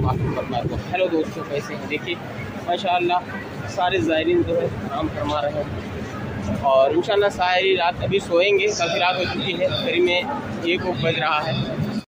Hello दोस्तों, कैसे हैं? देखिए माशाअल्लाह सारे ज़ायरीन जो है आराम फरमा रहे हैं और इंशाअल्लाह सारी रात अभी सोएंगे। काफ़ी रात हो चुकी है, करीब में 1 बज रहा है।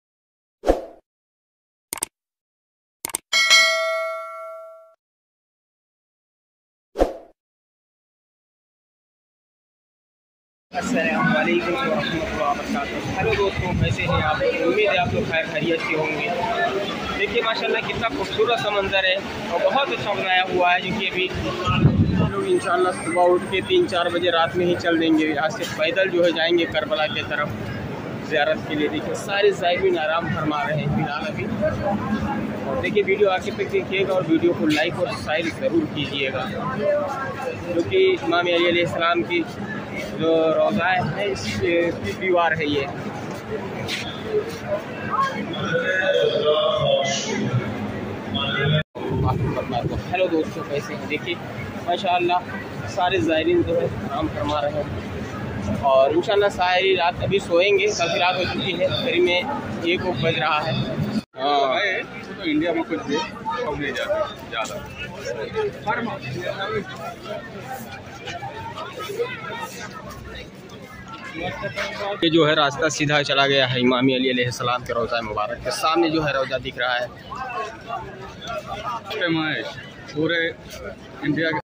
अस्सलाम वालेकुम रहमतुल्लाहि व बरकातहू। हेलो दोस्तों, कैसे हैं आप? उम्मीद है आप लोग खैर खैरियत से होंगे। देखिए माशाल्लाह कितना खूबसूरत सा मंज़र है और बहुत अच्छा बनाया हुआ है, जो कि अभी हम लोग इंशाअल्लाह सुबह उठ के 3-4 बजे रात में ही चल देंगे। यहाँ से पैदल जो है जाएंगे करबला की तरफ ज़ियारत के लिए। देखिए सारे ज़ायरीन आराम फरमा रहे हैं फिलहाल अभी। और देखिए वीडियो आखिर तक देखिएगा और वीडियो को लाइक और शेयर ज़रूर कीजिएगा, जो कि इमाम अली अलैहिस्सलाम की जो रोज़ा है इसकी दीवार है ये। हेलो दोस्तों, कैसे हैं? देखिए माशाअल्लाह सारे ज़ायरीन जो है आराम फरमा रहे हैं और इंशाअल्लाह सारी रात अभी सोएंगे। काफ़ी रात हो चुकी है, करीब में 1 बज रहा है। तो इंडिया में कुछ भी कम नहीं जाते ज़्यादा। ये जो है रास्ता सीधा चला गया है इमाम अली अलैहिस्सलाम के रोज़ा मुबारक के सामने जो है रोज़ा दिख रहा है। पूरे इंडिया